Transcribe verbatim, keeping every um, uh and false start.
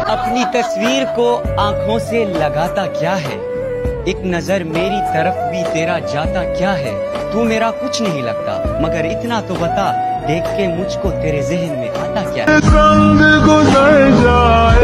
اپنی تصویر کو آنکھوں سے لگاتا کیا ہے؟ ایک نظر میری طرف بھی تیرا جاتا کیا ہے؟ تو میرا کچھ نہیں لگتا مگر اتنا تو بتا، دیکھ کے مجھ کو تیرے ذہن میں آتا کیا ہے؟